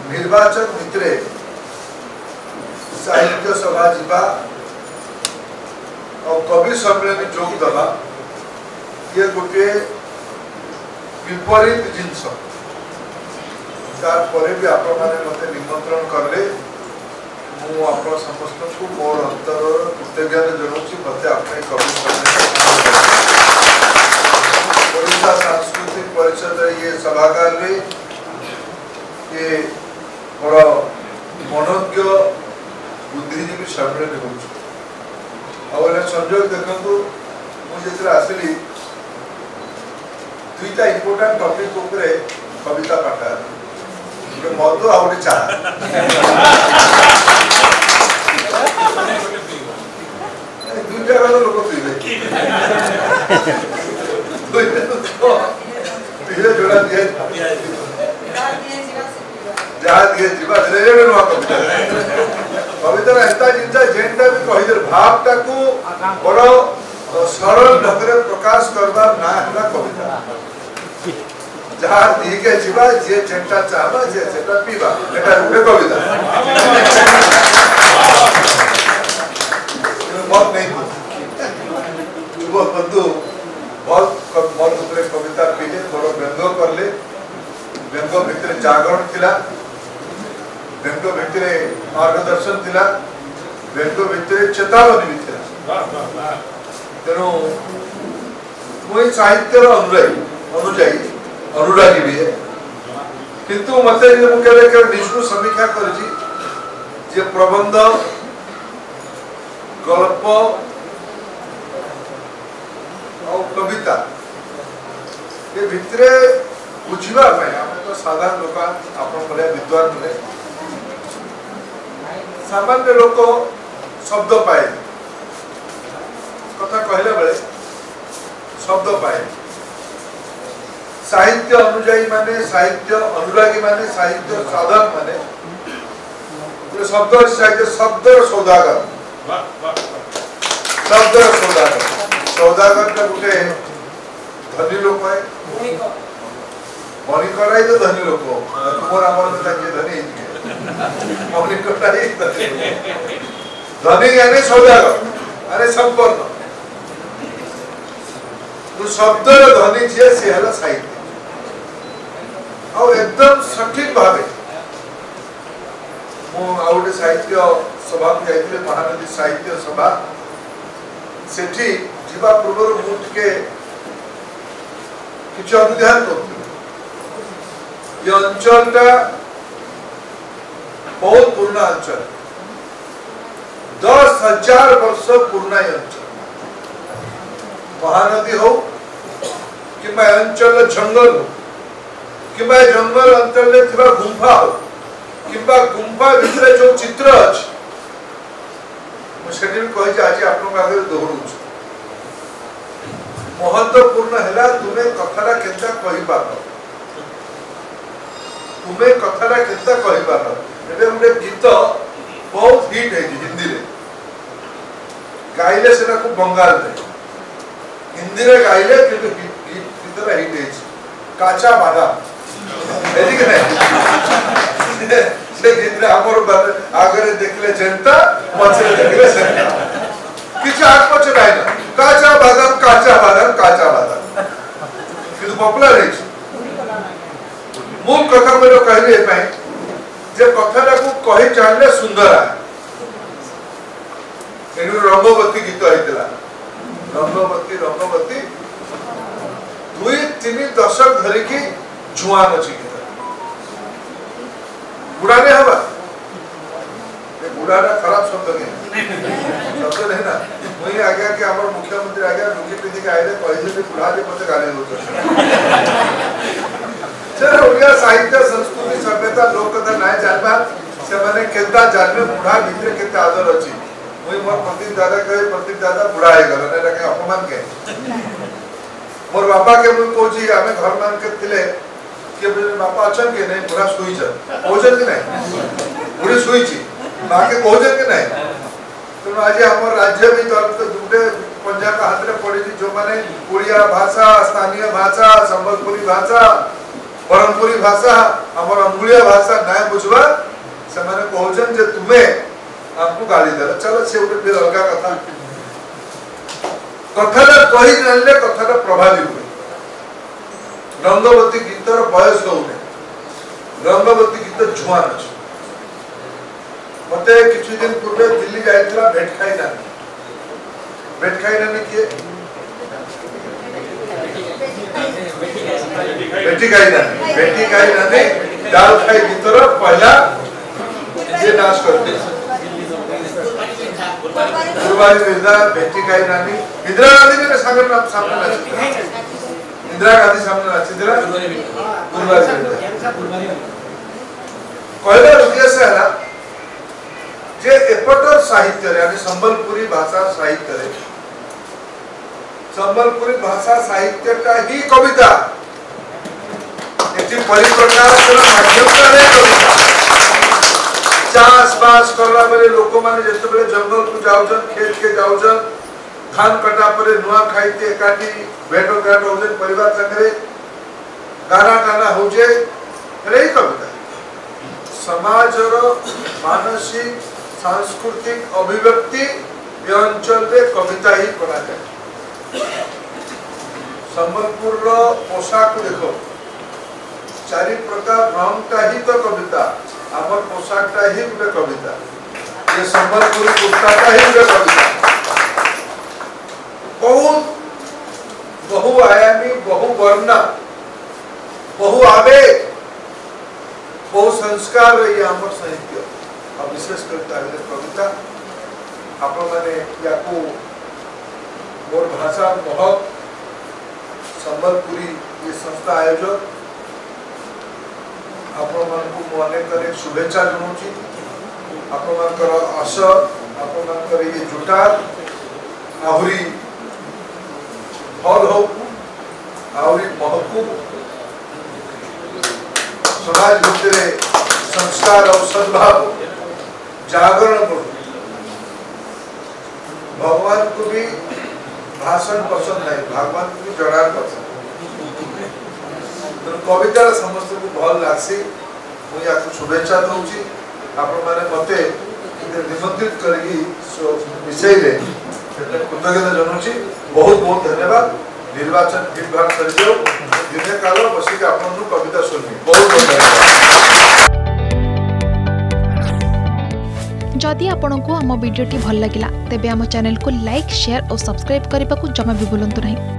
निर्वाचन भितर साहित्य सभा जीवा और कवि सम्मेलन जोग दबा ये गोटे विपरीत जिनस तार भी आपण मैंने मत निमंत्रण कले मु समस्त को मोर अंतर कृतज्ञता जनाऊँ मत अपने कवि ओडिशा सांस्कृतिक परिषद ये सभागार में ये बड़ा मनोज्ञ बुद्धिजीवी सम्मेलन हो संजोग देखु मुझे आसली दुईटा इम्पोर्टाट टॉपिक उपरे कविता पाठ गोटे मधु आ गए चा दुईटा लोक पीबे जोड़ा दिए जहाँ दिए नुआ कविता एंता जिनसा जेनटा भी कही भावटा को बड़ सरल ढंग से प्रकाश करबार ना है कविता जहाँ दिखे जीवा जे जेनटा चाहबा जे सेटा पीबा एटा गोटे कविता बहुत नहीं युवक बंधु बहुत मत उपरे कविता पीले बड़ व्यंग करले व्यंग भितर जागरण थिला व्यंग भितर मार्गदर्शन थिला व्यंग भितर चेतावनी भी थिला तेणु मुई साहित्य अनुरागी भी है किंतु मत निष्णु समीक्षा कर प्रबंध गल्प और कविता ये भितरे बुझा तो साधारण लोक आपण विद्वान नुहे सामान्य लोक शब्द पाए कथा कहला बेले शब्द पाए साहित्य अनुजाई माने साहित्य अनुरागी माने साहित्य साधक माने शब्द साहित्य शब्दर सौदागर शब्दर सौदागर सौदागर का गोटे धनी लोक है मणिकराई तो धनी लोक तुम आम धनी मणिकराई धनी यानी सौदागर अरे संपन्न तो शब्दर धनी जी सी है साहित्य और एकदम सठिक भाव मुझे साहित्य सभा को जाइए महानदी साहित्य सभा सेठी जीवा पूर्व मुझे किसी अनुध्यान कर ये अंचलटा बहुत पुराना अंचल 10,000 वर्ष पुराना अंचल महानदी हो कि अंचल जंगल हो कि जंगल अंचल गुंफा हो कि गुंफा भितर जो चित्र अच्छे मुझे कही आज आप दोहरऊ महत्वपूर्ण है तुम्हें कथा केता कही पार तुम्हें कथा केता कही पार गोटे गीत बहुत हिट है हिंदी रे गाइले से बंगाल में हिंदी रे गाइले गीत हिट है काचा बादाम से गीत आगे देखले जनता मझे देखले सेंटा किसी आग पचे ना काचा बादाम काचा बादाम काचा बादाम किंतु पॉपुलर है मूल कथा मेरे कहले पई जे कथाटा को कहि जानले सुंदर है एनु रंगवती गीत आइतला रंगवती रंगवती 2-3 दशक धरि की जुआन अछि गीत बुढ़ाने हवा ये बुढ़ाना खराब शब्द नहीं शब्द नहीं ना वही आ गया कि हमारे मुख्यमंत्री आ गया लुंगी पीधी के आए कही बुढ़ा के मत गाली दो चलो ओडिया साहित्य संस्कृति सभ्यता लोक कथा ना जानबा से माने केता जानबे बुढ़ा भितर केते आदर अछि वही मोर प्रतीक दादा कहे प्रतीक दादा बुढ़ा है गला ने लगे अपमान के मोर बापा के मुझे कोची हमें घर मान के थिले कि बापा अचन के नहीं बुढ़ा सुई छ कोजन के नहीं बुढ़ी सुई छी मां के कोजन के नहीं तो आज हमर राज्य भी तो दुटे पंजा का हाथ रे पड़ी जो माने उड़िया भाषा स्थानीय भाषा संबलपुरी भाषा ब्रह्मपुरी भाषा हमर अंगुलिया भाषा नाय बुझवा से माने कहउछन जे तुमे हमको गाली दे चलो से उठे फिर अलगा कथा कथाटा कहि जानले कथाटा प्रभावी हुए रंगवती गीतर बयस होने रंगवती गीत जुआन अछि मते किछु दिन पूर्व दिल्ली जाइतला भेट खाई नानी किए बेटी खाई नानी दाल खाई गीतर पहला जे नाच करते गुरुवारी विदा बेटी खाई नानी इंदिरा गांधी ने सामने नाच इंदिरा गांधी सामने नाच इंदिरा गुरुवारी कहला उद्देश्य है जे एपटर साहित्य रे यानी संबलपुरी भाषा साहित्य रे संबलपुरी भाषा साहित्य का ही कविता एटी परिप्रकाश माध्यम रे कविता चाष बास करला बेले लोक माने जते बेले जंगल को जाउजन खेत के जाउजन धान कटा परे नुआ खाइते एकाठी भेटो घाट होजन परिवार संगे गाना गाना होजे रे कविता समाज रो मानसिक सांस्कृतिक अभिव्यक्ति अंचल रे कविता ही करा जाए संबलपुर रो पोशाक देखो चारि प्रकार रंगटा ही तो कविता हमर पोशाकटा ही गुटे कविता ये संबलपुरी कुर्ताटा ही गुटे कविता बहुत बहु आयामी बहु वर्ण बहु आवेग बहु संस्कार ये हमर साहित्य और विशेष करता है कविता आपण माने याको मोर भाषा महक संबलपुरी ये संस्था आयोजक आपण मानकु अनेक अनेक शुभेच्छा जनाउछि आपण मानकर आश आपण मानकर ये जुटार आहुरी फल हो आहुरी महकु समाज भितरे संस्कार और सद्भाव जागरण करू भगवान को भी भाषण पसंद नहीं भगवान को भी जड़ार पसंद तो कविता समस्त को भल लागसी मु या शुभेच्छा दउची आपण माने मते निमंत्रित करगी विषय रे कृतज्ञता जनाउची बहुत बहुत धन्यवाद निर्वाचन ठीक भाग करजो दिने काल बसी के आपण कविता सुननी बहुत बहुत धन्यवाद जदि आपंक आम भिडी भल लगा तेब आम चैनल को लाइक शेयर और सब्सक्राइब करने को जमा भी भूलु नहीं।